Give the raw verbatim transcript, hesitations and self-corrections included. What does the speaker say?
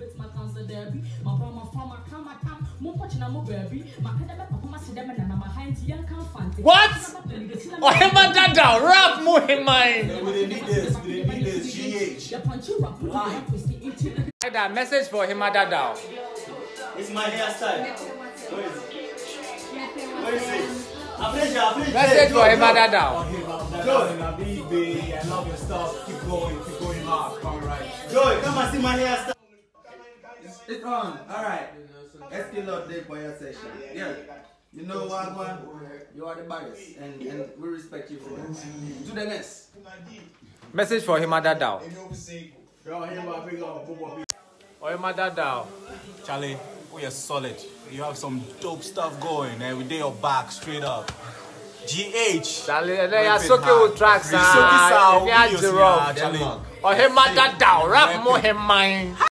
bit my cancer derby. My brother from my camera camp. Mumpachina mo baby. My academic performance them and my hands young can't fancy. What? Ohemaa Dadao, rap Ohemaa. We need this. We need this. G H. That message for Ohemaa Dadao. It's my hairstyle. What is it? What is it? Message for Ohemaa Dadao. Joy, I love your stuff. Keep going, keep going hard. Come right. Joy, come and see my hairstyle. It's, it's on. All right. Let's get up there for your session. Yeah. You know what, man? You are the baddest, and, and we respect you for that. Do the next. Message for Ohemaa Dadao. Ohemaa Ohemaa Dadao. Charlie, we are solid. You have some dope stuff going, and we did your back straight up. G H. Charlie, they are soaking with tracks. Ah, Charlie. Ohemaa Dadao, rap Ohemaa.